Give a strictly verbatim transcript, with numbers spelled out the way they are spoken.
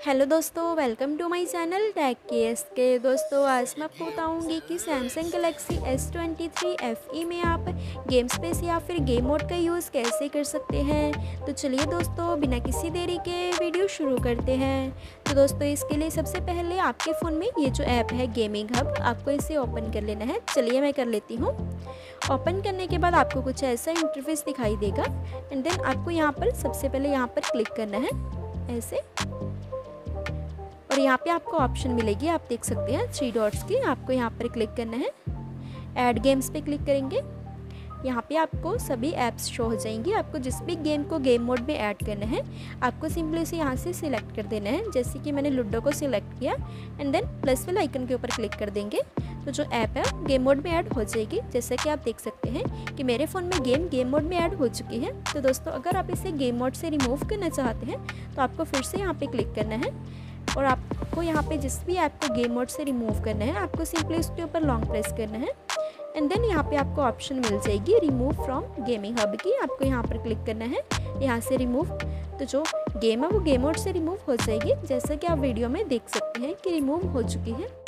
Hello दोस्तों, welcome to my channel tech K S K. दोस्तों आज मैं आपको बताऊंगी कि Samsung Galaxy S twenty three F E में आप गेम स्पेस या फिर गेम मोड का यूज़ कैसे कर सकते हैं। तो चलिए दोस्तों, बिना किसी देरी के वीडियो शुरू करते हैं। तो दोस्तों इसके लिए सबसे पहले आपके फ़ोन में ये जो ऐप है गेमिंग हब, आपको इसे ओपन कर लेना है। चलिए मैं कर लेती हूँ। ओपन करने के बाद आपको कुछ ऐसा इंटरफेस दिखाई देगा एंड देन आपको यहाँ पर सबसे पहले यहाँ पर क्लिक करना है ऐसे, और यहाँ पे आपको ऑप्शन मिलेगी, आप देख सकते हैं थ्री डॉट्स की। आपको यहाँ पर क्लिक करना है, ऐड गेम्स पे क्लिक करेंगे। यहाँ पे आपको सभी ऐप्स शो हो जाएंगी। आपको जिस भी गेम को गेम मोड में ऐड करना है आपको सिंपली उसे यहाँ से सिलेक्ट कर देना है। जैसे कि मैंने लूडो को सिलेक्ट किया एंड देन प्लस वाले आइकन के ऊपर क्लिक कर देंगे तो जो ऐप है गेम मोड में ऐड हो जाएगी। जैसा कि आप देख सकते हैं कि मेरे फ़ोन में गेम गेम मोड में ऐड हो चुकी है। तो दोस्तों अगर आप इसे गेम मोड से रिमूव करना चाहते हैं तो आपको फिर से यहाँ पे क्लिक करना है, और आपको यहाँ पे जिस भी ऐप को गेम मोड से रिमूव करना है आपको सिंपली उसके ऊपर लॉन्ग प्रेस करना है एंड देन यहाँ पे आपको ऑप्शन मिल जाएगी रिमूव फ्रॉम गेमिंग हब की। आपको यहाँ पर क्लिक करना है, यहाँ से रिमूव, तो जो गेम है वो गेम मोड से रिमूव हो जाएगी। जैसा कि आप वीडियो में देख सकते हैं कि रिमूव हो चुकी है।